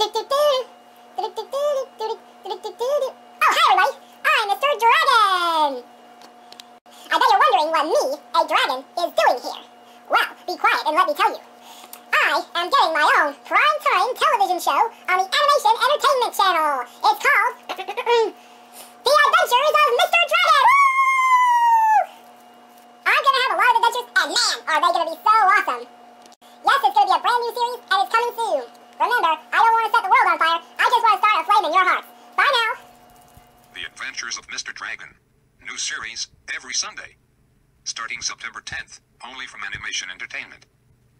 hi everybody! I'm Mr. Dragon! I bet you're wondering what me, a dragon, is doing here. Well, be quiet and let me tell you. I am getting my own prime-time television show on the Animation Entertainment Channel. It's called The Adventures of Mr. Dragon! Woo! I'm gonna have a lot of adventures, and man, are they gonna be so awesome! Yes, it's gonna be a brand new series, and it's coming soon. Remember, I don't want to set the world on fire. I just want to start a flame in your hearts. Bye now. The Adventures of Mr. Dragon. New series every Sunday. Starting September 10th, only from Animation Entertainment.